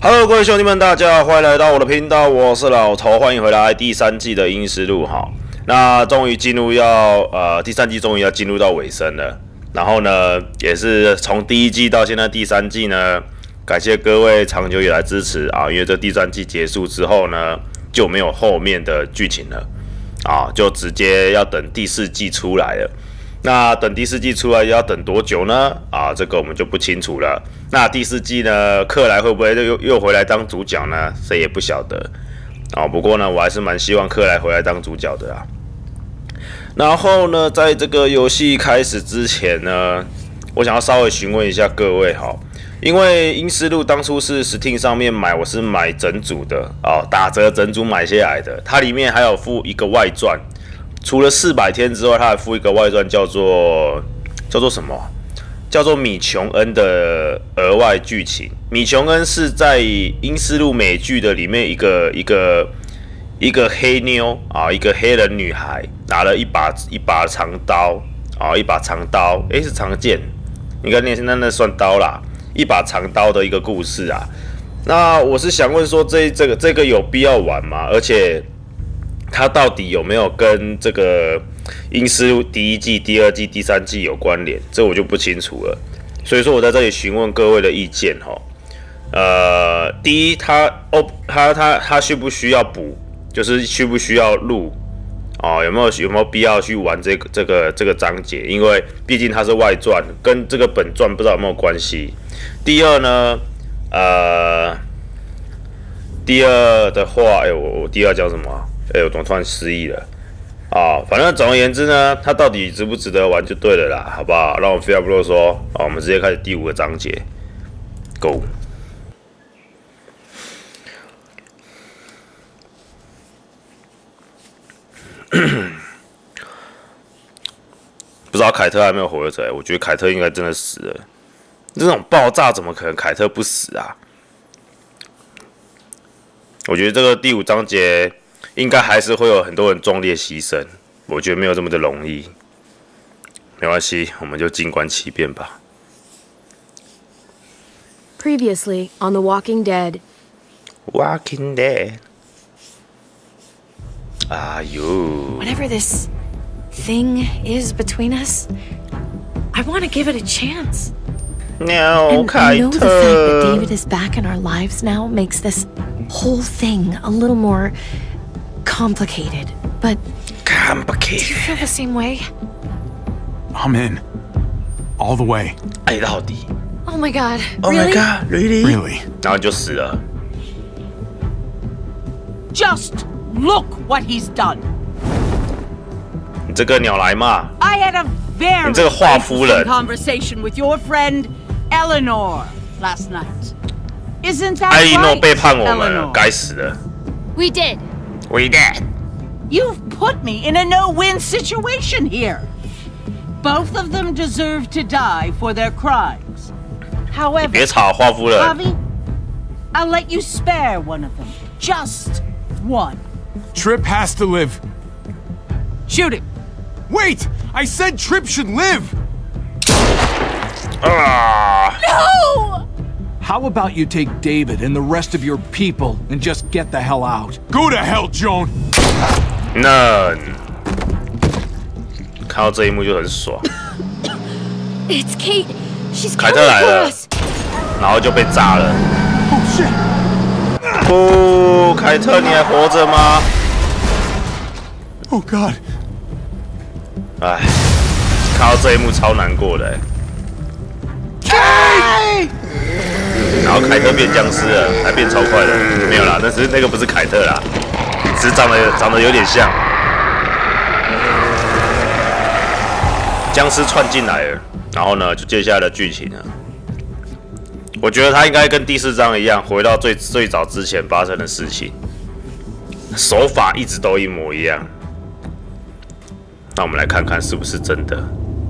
Hello， 各位兄弟们，大家欢迎来到我的频道，我是老头，欢迎回来第三季的阴尸路哈。那终于进入第三季终于要进入到尾声了。然后呢，也是从第一季到现在第三季呢，感谢各位长久以来支持啊，因为这第三季结束之后呢，就没有后面的剧情了啊，就直接要等第四季出来了。那等第四季出来要等多久呢？啊，这个我们就不清楚了。那第四季呢，克莱会不会又回来当主角呢？谁也不晓得啊。不过呢，我还是蛮希望克莱回来当主角的啦。然后呢，在这个游戏开始之前呢，我想要稍微询问一下各位哈，因为阴尸路当初是 Steam 上面买，我是买整组的哦，打折整组买下来的，它里面还有附一个外传。除了400天之外，他还附一个外传，叫做什么？叫做米琼恩的额外剧情。米琼恩是在阴尸路美剧的里面一个黑妞啊，一个黑人女孩，拿了一把长刀啊，一把长刀，是长剑，应该那算刀啦，一把长刀的一个故事啊。那我是想问说，这个有必要玩吗？而且它到底有没有跟这个阴尸路第一季、第二季、第三季有关联？这我就不清楚了。所以说我在这里询问各位的意见哈。第一，他需不需要补？就是需不需要录？哦，有没有必要去玩这个章节？因为毕竟它是外传，跟这个本传不知道有没有关系。第二呢，第二的话，我第二叫什么？我怎么突然失忆了？啊，反正总而言之呢，它到底值不值得玩就对了啦，好不好？让我废话不多说，我们直接开始第5个章节 ，Go。不知道凯特还没有活着，我觉得凯特应该真的死了。这种爆炸怎么可能凯特不死啊？我觉得这个第5章节应该还是会有很多人壮烈牺牲，我觉得没有这么的容易。没关系，我们就静观其变吧。 Previously on The Walking Dead. Walking Dead. 哎呦 Whatever this thing is between us, I want to give it a chance. No, And I know the fact that David is back in our lives now makes this whole thing a little more complicated. But do you feel the same way? I'm in. All the way. 爱到底 Oh my god. Oh Really? my god, really? Really? 然后就死了。 Just look what he's done. 你这个鸟来嘛！ I had a very 你这个华夫人 interesting conversation with your friend Eleanor last night. Isn't that 艾莉诺 right, 背叛我们了， Eleanor? 该死的。 We did. We did. You've put me in a no-win situation here. Both of them deserve to die for their crimes. 你 However, 别吵，华夫人。 Javi, I'll let you spare one of them. Just one. Trip has to live. Shoot him. Wait! I said Trip should live! 啊！ No! How about you take David and the rest of your people and just get the hell out? Go to hell, Joan! None。看到这一幕就很爽。 It's Kate. She's 凯 coming 特来 for 了 us.， 然后就被炸了。 Oh shit! 哦，凯特，你还活着吗？ Oh god. 哎，看到这一幕超难过的。然后凯特变僵尸了，还变超快的，没有啦，那个不是凯特啦，只是长得有点像。僵尸窜进来了，然后呢，就接下来的剧情了。我觉得他应该跟第4章一样，回到最早之前发生的事情，手法一直都一模一样。那我们来看看是不是真的。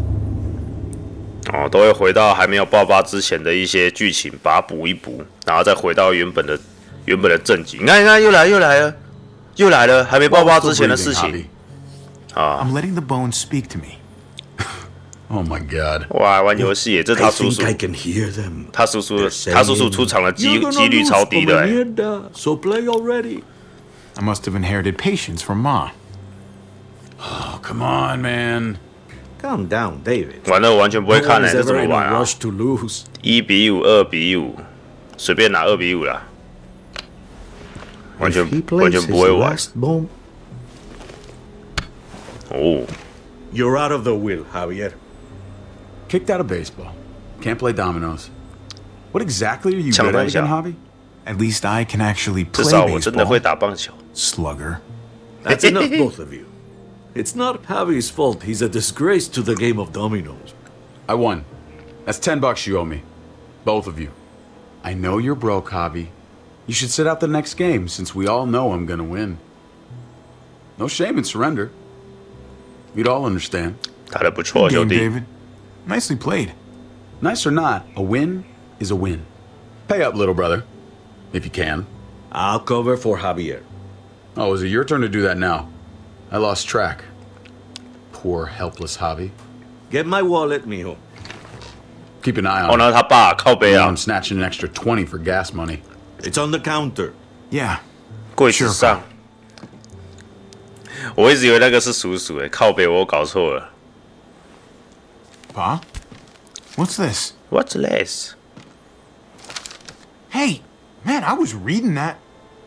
哦，都会回到还没有爆发之前的一些剧情，把它补一补，然后再回到原本的正景。你看，又来了，还没爆发之前的事情。啊 I'm letting the bones speak to me. Oh my God！ 哇，玩游戏耶，这是他叔叔 I think I can hear them. 他叔叔出场的几率超低的。 So play already. I must have inherited patience from Ma. Oh, come on, man. Calm down, David. 完了，我完全不会看呢，这怎么玩啊 ？1 to lose. 1比5、2比5，随便拿2比5啦。完全不会玩。哦。 You're out of the will, Javier. Kicked out of baseball. Can't play dominoes. What exactly are you good at again, Javi? At least I can actually 至 play 少我真的 baseball. 会打棒球。 Slugger. That's enough, both of you. It's not Javi's fault. He's a disgrace to the game of dominoes. I won. That's $10 you owe me. Both of you. I know you're broke, Javi. You should sit out the next game since we all know I'm gonna win. No shame in surrender. We'd all understand. 打得不错， Good 兄 game, 弟。 David. Nicely played. Nice or not, a win is a win. Pay up, little brother. If you can. I'll cover for Javier. Oh, is it your turn to do that now? I lost track. Poor, helpless Javi. Get my wallet, mijo. Keep an eye 哦， on 那 it. 他爸靠背 Now 啊 I'm，snatching an extra 20 for gas money. It's on the counter. Yeah. 柜子上。我一直以为那个是叔叔诶，靠背我搞错了。 Pa? What's this? What's this? Hey, man, I was reading that.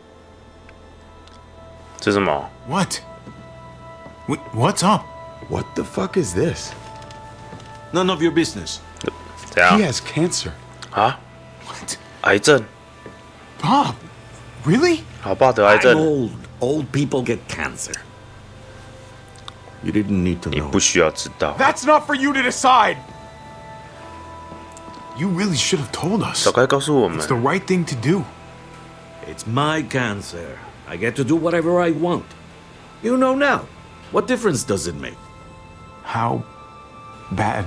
这是什么？ What? What's up? What the fuck is this? None of your business. 怎样 He has cancer. 啊？ What? 癌症？ Bob? Really? 老爸得癌 I'm 症， old. Old people get cancer. You didn't need to 你 know. 不需要知道。 That's not for you to decide. You really should have told us. 早该告诉我们 It's。the right thing to do. It's my cancer. I get to do whatever I want. You know now. What difference does it make? How bad?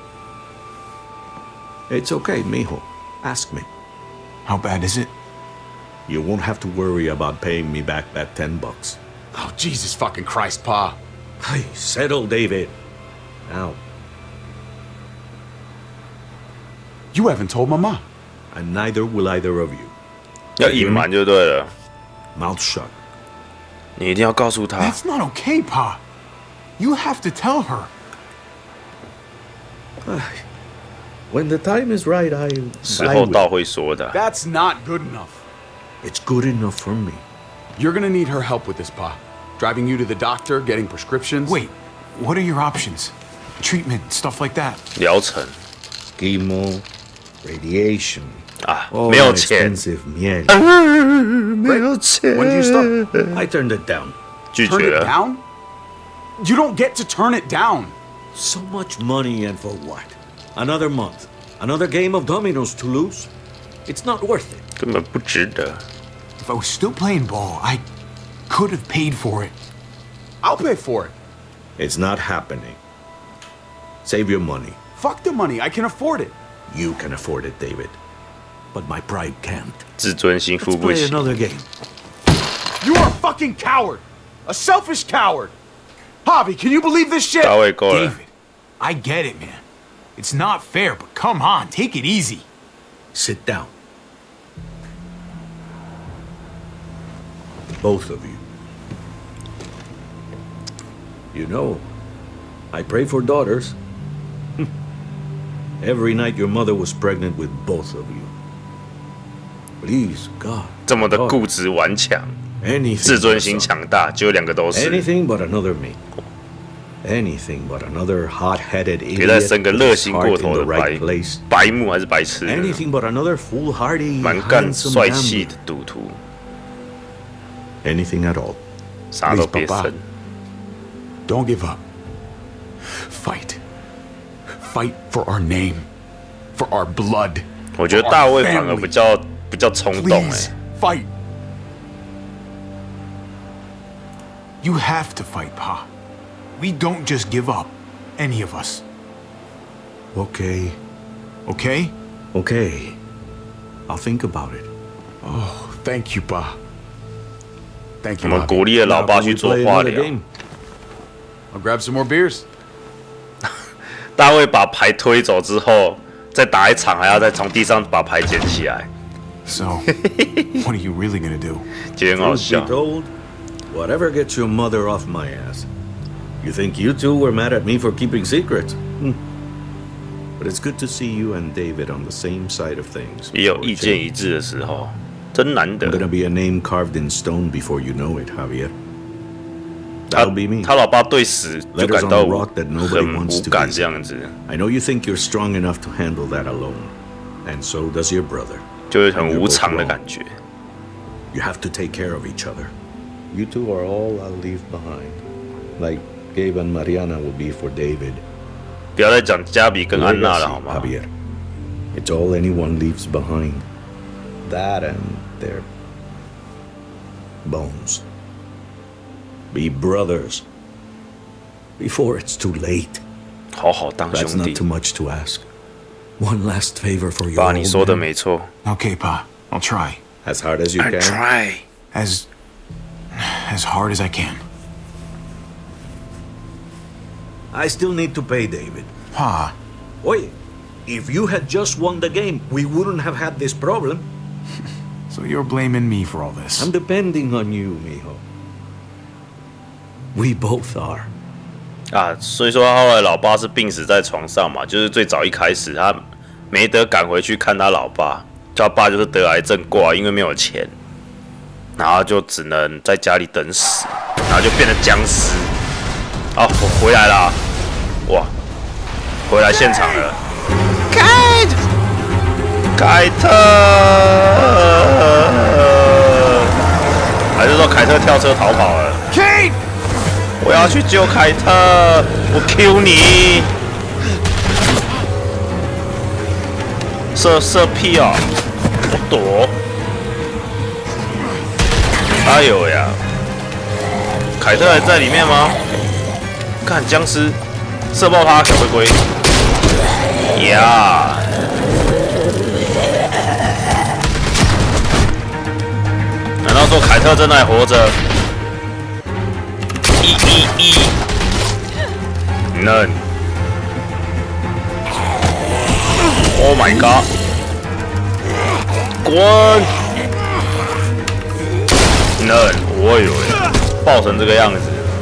It's okay, mijo. Ask me. How bad is it? You won't have to worry about paying me back that $10. Oh, Jesus fucking Christ, Pa. Hey, settle, David. Now, You haven't told Mama. and neither will either of you. 要隐瞒就对了， Mouth shut. 你一定要告诉他。 That's not okay, Pa. You have to tell her. When the time is right, 时 I 候 will. 到会说的。 That's not good enough. It's good enough for me. You're gonna need her help with this, Pa. Driving you to the doctor, getting prescriptions. Wait, what are your options? Treatment, stuff like that. 疗程 Chemo, radiation, 啊， all 没有 that 钱， expensive miel. 没有钱， When do you stop? I turned it down. 拒 Turn 绝 it 了。 down? You don't get to turn it down. So much money and for what? Another month. Another game of dominoes to lose? It's not worth it. 根本不值得。 If I was still playing ball, I could have paid for it. I'll pay for it. It's not happening. Save your money. Fuck the money. I can afford it. You can afford it, David. But my pride can't. 自尊心 Let's 付不 play 起。 another game. You are a fucking coward. A selfish coward. Javi, can you believe this shit? 大卫够了， David, I get it, man. It's not fair, but come on, take it easy. Sit down. Both of you. You know, I pray for daughters. Every night your mother was pregnant with both of you. Please, God. 这么的固执顽强， Anything 自 but 尊 a 心 son. 强大，结果两个都是。 Anything but another me. Anything but another hot-headed 别再 idiot 生个 with 热 his 心 heart 过 in 头 the 的 right place. 白目还是白痴， Anything but another foolhardy, 蛮干 handsome 帅气 gambler. 的赌徒， Anything at all. 啥都 Please, 别 Papa. 生。 Don't give up. Fight. Fight for our name. For our blood. 我觉得 for our 大卫反而 family. 比较冲动 Please, 哎。 fight. You have to fight, Pa. We don't just give up, any of us. Okay. Okay? Okay. I'll think about it. Oh, thank you, Pa. Thank 我 you, 们 Javi. 鼓励了老 Now 爸 can 去 we 做 play 化 another 疗。 game? I'll grab some more beers. 大卫把牌推走之后，再打一场，还要再从地上把牌捡起来。 So, what are you really gonna do? 觉得很好 Truth 笑 be。told, whatever gets your mother off my ass. You think you two were mad at me for keeping secrets? But it's good to see you and David on the same side of things. 也有意见一致的时候，真难 I'm 得。 gonna be a name carved in stone before you know it, Javier. That'll be me. 他老爸对死就感到 Letters on the rock that nobody 很 wants 无 to 感 visit. 这样子， I know you think you're strong enough to handle that alone, and so does your brother. 就会很无常的感觉。 You have to take care of each other. You two are all I'll leave behind, like Gabe and Mariana will be for David. 不要再讲加比跟安娜了好 Legacy, 吗？ Javier. It's all anyone leaves behind. That and their bones. Be brothers before it's too late. 好好当 That's 兄 not 弟 too。much to ask. One last favor for your 爸， old 你说的 man. 没错。 Okay, Pa. I'll try. As hard as you can. try。 As hard as I can. I still need to pay David. Pa, Oye, if you had just won the game, we wouldn't have had this problem. so you're blaming me for all this. I'm depending on you, mijo. We both are. 啊，所以说他后来老爸是病死在床上嘛，就是最早一开始他没得赶回去看他老爸，叫他爸就是得癌症挂，因为没有钱，然后就只能在家里等死，然后就变成僵尸。啊，我回来啦！哇，回来现场了。凯特，还是说凯特跳车逃跑了？ Kate! 我要去救凯特，我 Q 你，射屁哦，我躲，哎呦呀，凯特还在里面吗？看僵尸，射爆他，小龟龟，呀！难道说凯特真的还活着？ None. Oh my god! 滚 ！None. 我以为爆成这个样子，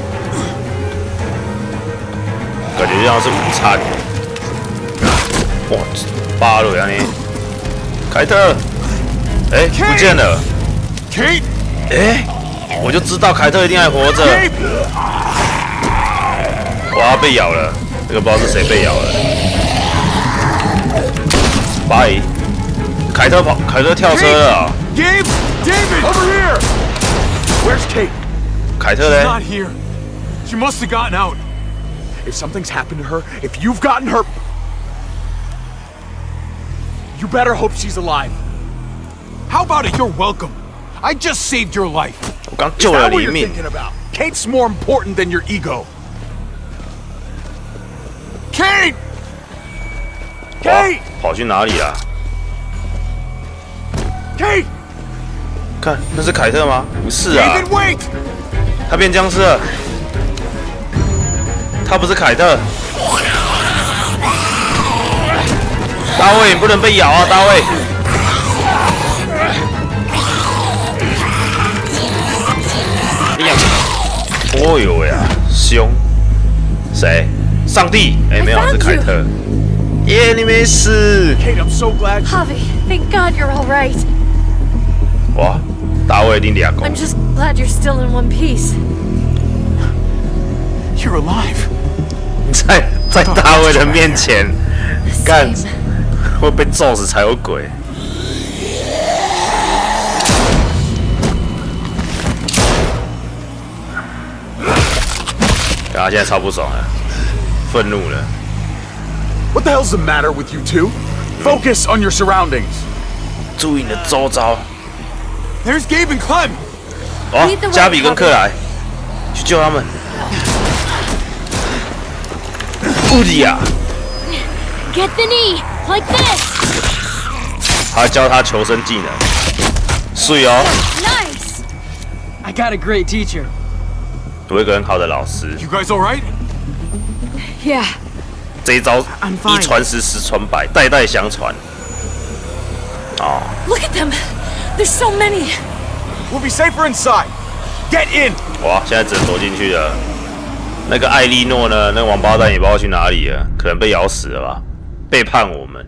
感觉像是午餐。哇，扒了呀你！凯特，哎，不见了。 Kate! 哎，我就知道凯特一定还活着。 Kate! 哇，被咬了！这个不知道是谁被咬了。拜，凯特跳车了啊。 Gabe! David! Over here! Where's Kate? 凯特 Not 嘞？ here. She must have gotten out. If something's happened to her, if you've gotten her, you better hope she's alive. How about it? You're welcome. I just saved your life. 我刚 Is 救了 that what 你一 you're 命。 thinking about? Kate's more important than your ego. Kate! 哇 Kate! 跑去哪里啊？ Kate! 看，那是凯特吗？不是啊， David, wait! 他变僵尸了。他不是凯特。大卫，你不能被咬啊，大卫！哦呦喂啊，凶！谁？上帝？哎，没有，是凯特。耶，你没死！ Kate, I'm so glad. Javi, thank God you're all right. 哇，大卫一定俩公 I'm。just glad you're still in one piece. You're alive. 在大卫的面前干 Same. 会被揍死才有鬼。他现在超不爽了，愤怒了。 What the hell's the matter with you two? Focus on your surroundings. 注意你的周遭。 There's Gabe and Clem. 哦 Lead the，way, 加比跟克莱去救他们。乌迪亚， Get the knee, like this. 他教他求生技能。水哦， Nice. I got a great teacher. 有一个很好的老师。 You guys all right? Yeah, 这一招一传十，十传百，代代相传。哦。 Look at them. There's so many. We'll be safer inside. Get in. 哇，现在只能躲进去了。那个艾莉诺呢？那个王八蛋也不知道去哪里了，可能被咬死了吧？背叛我们。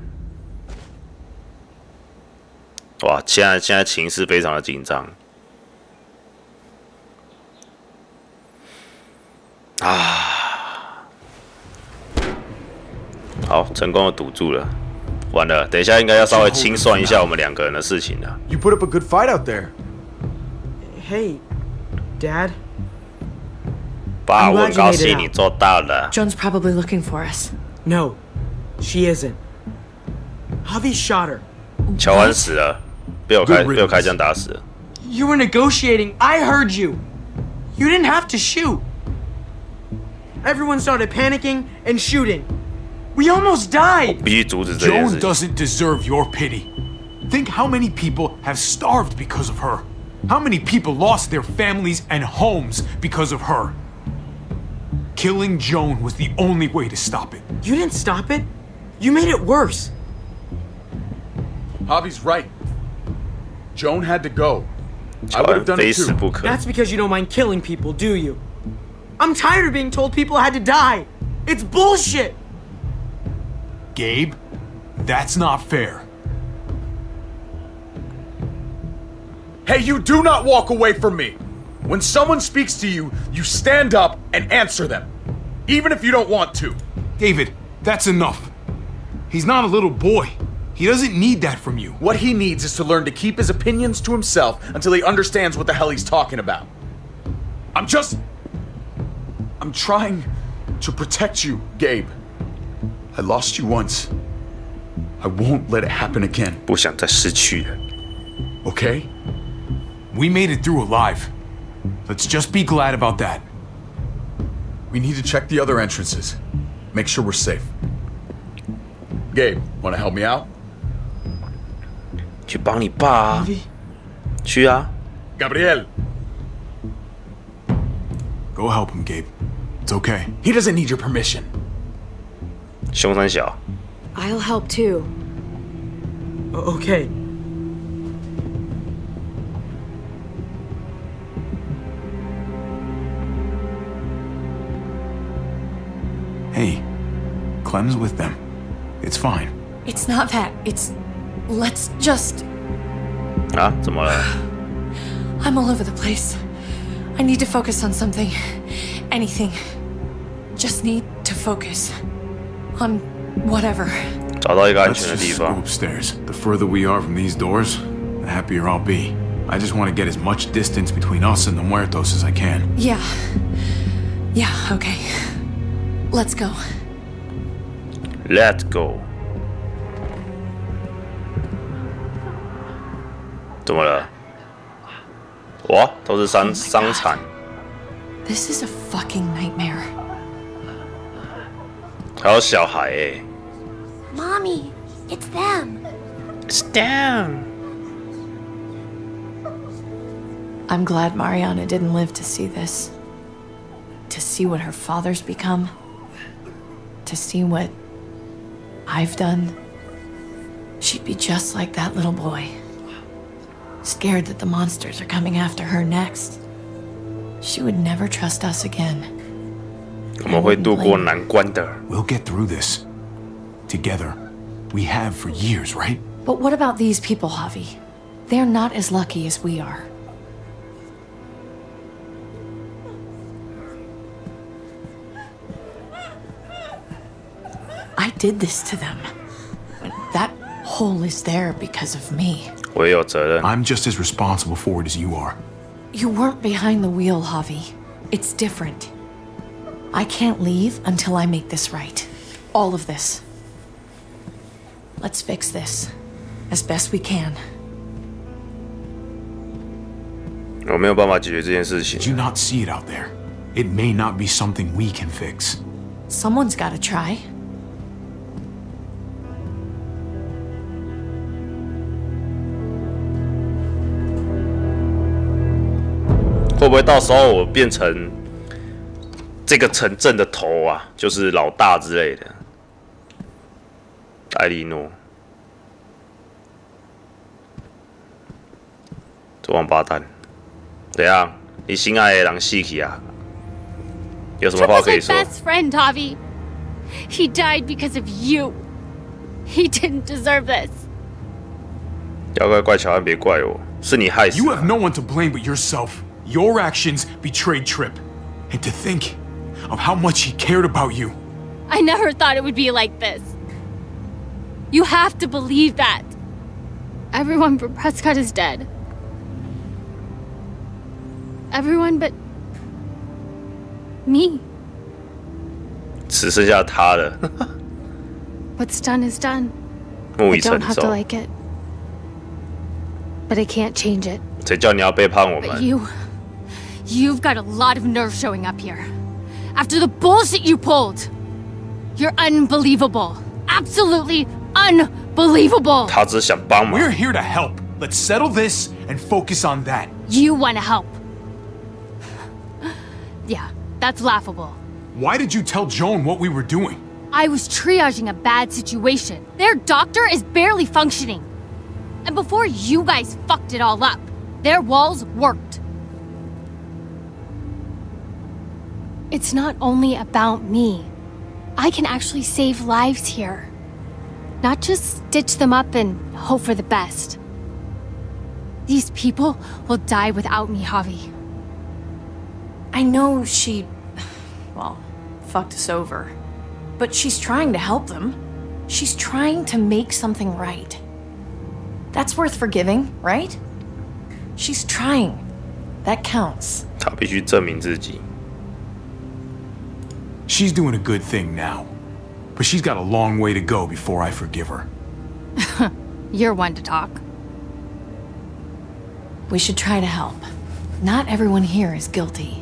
哇，现在情势非常的紧张。啊，好，成功的堵住了。完了，等一下应该要稍微清算一下我们2个人的事情了。 You put up a good fight out there. Hey, Dad. 爸，我很高兴你做到了。 Joan's probably looking for us. No, she isn't. Javi shot her. 乔安死了，被我开枪打死了。 You were negotiating. I heard you. You didn't have to shoot. Everyone started panicking and shooting. We almost died. 必须阻止这件事 Joan doesn't deserve your pity. Think how many people have starved because of her. How many people lost their families and homes because of her. Killing Joan was the only way to stop it. You didn't stop it. You made it worse. Javi's right. Joan had to go. I would have done it too. That's because you don't mind killing people, do you? I'm tired of being told people had to die. It's bullshit. Gabe, that's not fair. Hey, you do not walk away from me. When someone speaks to you, you stand up and answer them. Even if you don't want to. David, that's enough. He's not a little boy. He doesn't need that from you. What he needs is to learn to keep his opinions to himself until he understands what the hell he's talking about. I'm trying to protect you, Gabe. I lost you once. I won't let it happen again. 不想再失去了。 Okay? We made it through alive. Let's just be glad about that. We need to check the other entrances. Make sure we're safe. Gabe, wanna help me out? 去帮你爸啊！去啊！ Gabriel. Go help him, Gabe. It's okay. He doesn't need your permission. 凶三小。 I'll help too. Okay. Hey, Clem's with them. It's fine. It's not that. It's... Let's just... 啊？怎么了？ I'm all over the place. I need to focus on something. Anything. Just need to focus. On whatever. 找到一个安 Let's 全的地 just go 方。 upstairs. The further we are from these doors, the happier I'll be. I just want to get as much distance between us and the Muertos as I can. Yeah. Yeah, okay. Let's go. Let's go。怎么了？哇，都是伤残。 This is a fucking nightmare. 还有小孩欸。 Mommy, it's them. It's them. I'm glad Mariana didn't live to see this. To see what her father's become. To see what I've done. She'd be just like that little boy. Scared that the monsters are coming after her next. She would never trust us again. 我们会度过难关的。 We'll get through this. Together. We have for years, right? But what about these people, Javi? They're not as lucky as we are. I did this to them. That hole is there because of me. 我也有责任。 I'm just as responsible for it as you are. You weren't behind the wheel, Javi. It's different. I can't leave until I make this right. All of this. Let's fix this. As best we can. 我没有办法解决这件事情。 Did you not see it out there? It may not be something we can fix. Someone's gotta try. 会不会到时候我变成这个城镇的头啊，就是老大之类的？ 艾莉诺，这王八蛋，怎样？你心爱的人死去啊？有什么话可以说 Trip was my best friend, Tavi. He died because of you. He didn't deserve this. 要怪乔安，别怪我，是你害死 You 的。 have no one to blame but yourself. Your actions betrayed Tripp. And to think of how much he cared about you. I never thought it would be like this. You have to believe that. Everyone but Prescott is dead. Everyone but me. 只剩下他了， What's done is done. 木 I 已 don't 成 have to 熟。 like it. But I can't change it. 谁叫你要背叛我 But 们？ you've got a lot of nerve showing up here. After the bullshit you pulled. You're unbelievable. Absolutely unbelievable. 他只想帮忙 We're。here to help. Let's settle this and focus on that. You want to help. Yeah, that's laughable. Why did you tell Joan what we were doing? I was triaging a bad situation. Their doctor is barely functioning. And before you guys fucked it all up, their walls worked. It's not only about me. I can actually save lives here. Not just stitch them up and hope for the best. These people will die without me, Javi. I know she, well, fucked us over. But she's trying to help them. She's trying to make something right. That's worth forgiving, right? She's trying. That counts. 他必须证明自己。 She's doing a good thing now. But she's got a long way to go before I forgive her. You're one to talk. We should try to help. Not everyone here is guilty.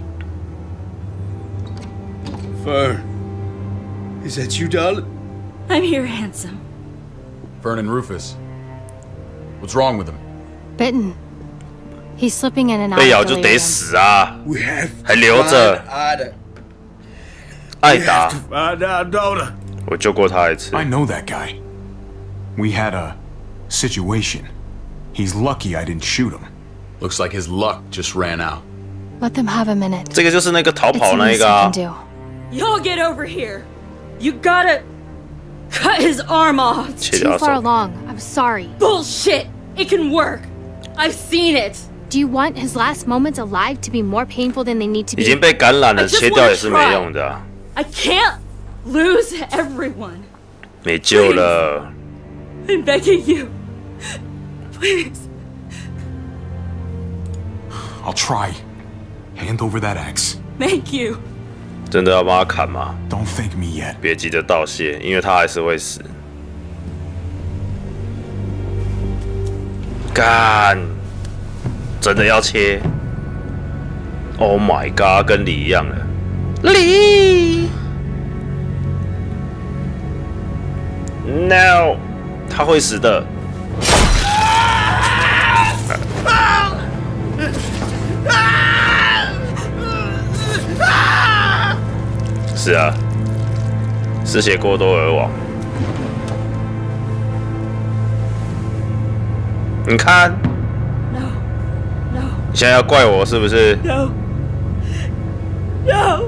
Fern. Is that you, darling? I'm here, handsome. Vernon Rufus. What's wrong with him? Bitten. He's slipping in and out 被咬 of 就得 delirium. 死啊！ We have 还留着 Ada. 艾达， Find our daughter. 我救过他一次。 I know that guy. We had a situation. He's lucky I didn't shoot him. Looks like his luck just ran out. Let them have a minute. 这个就是那个逃 It's 跑 the 那 least 个 I 啊 can。do. Y'all get over here. You gotta cut his arm off. 切 Too 掉 far 手。 along. I'm sorry. Bullshit. It can work. I've seen it. Do you want his last moments alive to be more painful than they need to 已经 be? 被感染了， I just 切掉也是没用的啊， I can't lose everyone. 没救了。 I'm begging you. Please. I'll try. Hand over that axe. Thank you. 真的要帮他砍吗？ Don't thank me yet. 别急着道谢，因为他还是会死。干，真的要切 ？Oh my god， 跟李一样了。李 ，No， 他会死的。是啊，失血过多而亡。你看， No. 你现在要怪我是不是？ No. No.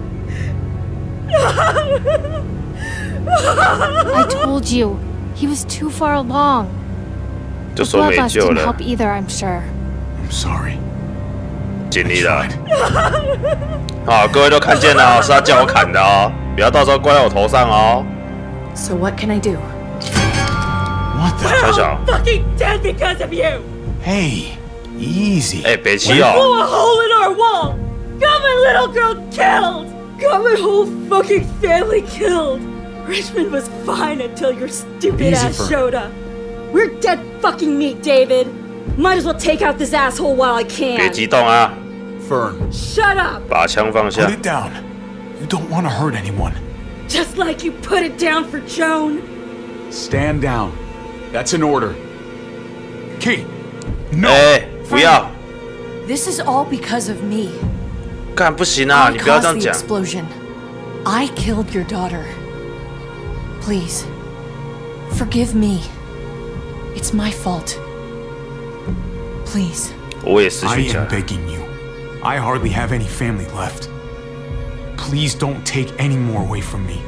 I told you. He was too far along. 就说没 Bloodlust 救 didn't 了 help，either, I'm sure. I'm sorry. 尽力了 Tried.。 好，各位都看见了哦，是他叫我砍的哦，不要到时候怪在我头上哦。 So what can I do? What the? 小小， Fucking dead because of you. Hey, easy. 哎，北齐 Blew 哦， a hole in our wall. Got my little girl killed. Got my whole fucking family killed. Richmond was fine until your stupid Easy, ass Fern. showed up. We're dead fucking meat, David. Might as well take out this asshole while I 别 can. 激动啊， Fern. Shut up. 把枪放 Put 下。 it down. You don't want to hurt anyone. Just like you put it down for Joan. Stand down. That's an order. Kate, no. 哎，不要， This is all because of me. 干不行啊， I 你不要这 caused 样 the 讲。 explosion. I killed your daughter. Please, Forgive me. It's my fault. Please. 我也失 I 去家 am begging you. I hardly have any family left. Please don't take any more away from me.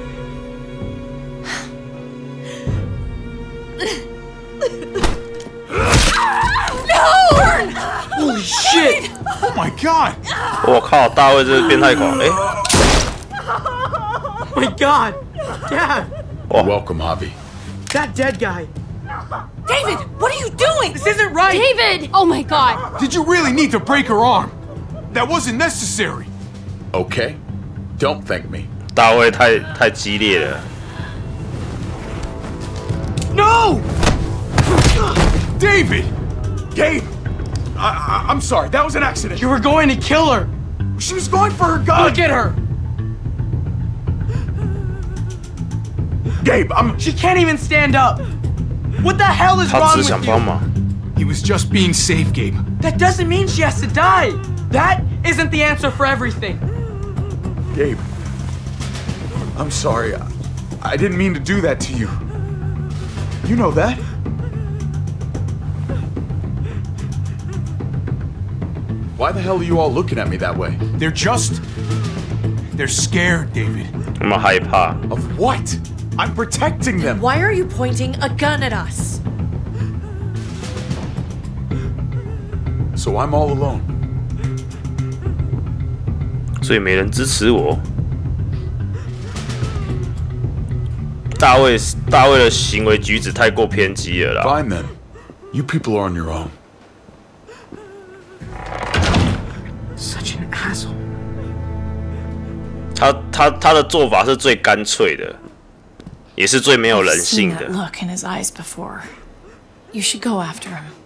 Holy shit! Oh my god! 我靠，大卫这是变态狂！哎， Oh my god! Dad! Welcome, Javi. That dead guy! David, what are you doing? This isn't right! David! Oh my god! Did you really need to break her arm? That wasn't necessary. Okay? Don't thank me. 大卫太激烈了。 No! David! Gabe! I'm sorry, that was an accident. You were going to kill her! She was going for her gun! Look at her! Gabe, She can't even stand up! What the hell is 他 wrong 只 with 想帮 you? 忙。 He was just being safe, Gabe. That doesn't mean she has to die! That isn't the answer for everything! Gabe. I'm sorry. I didn't mean to do that to you. You know that? Why the hell are you all looking at me that way? They're scared, David. 他们害怕。 Of what? I'm protecting them. Why are you pointing a gun at us? So I'm all alone. 所以没人支持我。大卫的行为举止太过偏激了啦。 Fine then. You people are on your own. Such an asshole. 他的做法是最干脆的，也是最没有人 I've seen 性 that 的。 look in his eyes before. You should go after him.